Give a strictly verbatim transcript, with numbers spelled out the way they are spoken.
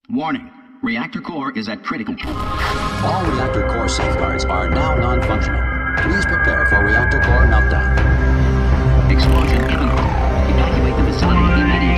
Warning. Reactor core is at critical. All reactor core safeguards are now non-functional. Please prepare for reactor core meltdown. Explosion imminent. Evacuate the facility immediately.